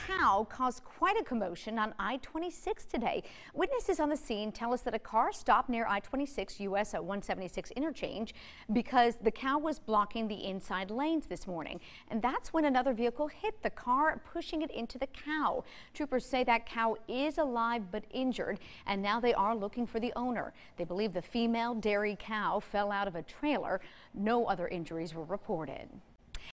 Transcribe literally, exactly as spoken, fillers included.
cow caused quite a commotion on I twenty-six today. Witnesses on the scene tell us that a car stopped near I twenty-six U S one seventy-six interchange because the cow was blocking the inside lanes this morning. And that's when another vehicle hit the car, pushing it into the cow. Troopers say that cow is alive but injured, and now they are looking for the owner. They believe the female dairy cow fell out of a trailer. No other injuries were reported.